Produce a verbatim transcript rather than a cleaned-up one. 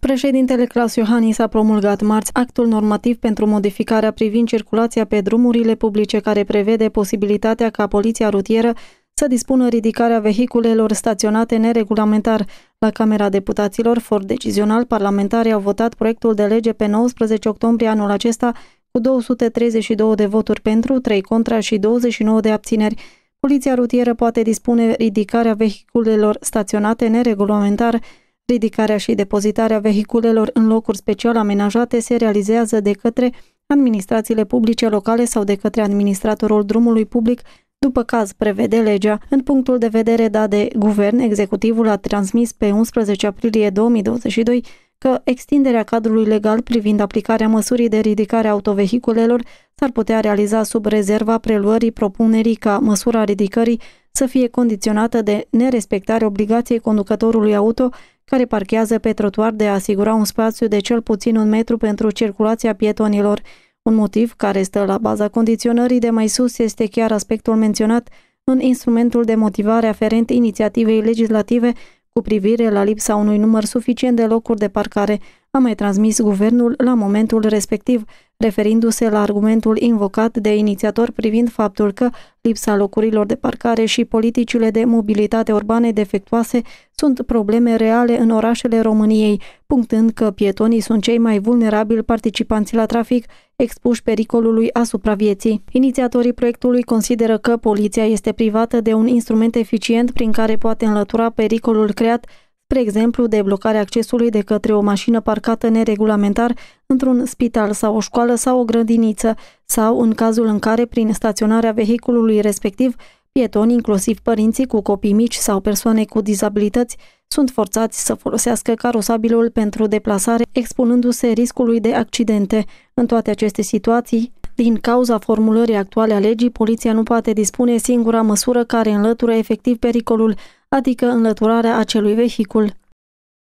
Președintele Klaus Iohannis a promulgat marți actul normativ pentru modificarea privind circulația pe drumurile publice, care prevede posibilitatea ca poliția rutieră să dispună ridicarea vehiculelor staționate neregulamentar. La Camera Deputaților, for decizional, parlamentarii au votat proiectul de lege pe nouăsprezece octombrie anul acesta cu două sute treizeci și două de voturi pentru, trei contra și douăzeci și nouă de abțineri. Poliția rutieră poate dispune ridicarea vehiculelor staționate neregulamentar. Ridicarea și depozitarea vehiculelor în locuri special amenajate se realizează de către administrațiile publice locale sau de către administratorul drumului public, după caz prevede legea. În punctul de vedere dat de guvern, executivul a transmis pe unsprezece aprilie două mii douăzeci și doi că extinderea cadrului legal privind aplicarea măsurii de ridicare a autovehiculelor s-ar putea realiza sub rezerva preluării propunerii ca măsura ridicării să fie condiționată de nerespectarea obligației conducătorului auto care parchează pe trotuar de a asigura un spațiu de cel puțin un metru pentru circulația pietonilor. Un motiv care stă la baza condiționării de mai sus este chiar aspectul menționat în instrumentul de motivare aferent inițiativei legislative cu privire la lipsa unui număr suficient de locuri de parcare, a mai transmis guvernul la momentul respectiv, referindu-se la argumentul invocat de inițiator privind faptul că lipsa locurilor de parcare și politicile de mobilitate urbane defectuoase sunt probleme reale în orașele României, punctând că pietonii sunt cei mai vulnerabili participanți la trafic, expuși pericolului asupra vieții. Inițiatorii proiectului consideră că poliția este privată de un instrument eficient prin care poate înlătura pericolul creat, spre exemplu, de blocarea accesului de către o mașină parcată neregulamentar într-un spital sau o școală sau o grădiniță, sau în cazul în care, prin staționarea vehiculului respectiv, pietonii, inclusiv părinții cu copii mici sau persoane cu dizabilități, sunt forțați să folosească carosabilul pentru deplasare, expunându-se riscului de accidente. În toate aceste situații, din cauza formulării actuale a legii, poliția nu poate dispune singura măsură care înlătură efectiv pericolul, adică înlăturarea acelui vehicul.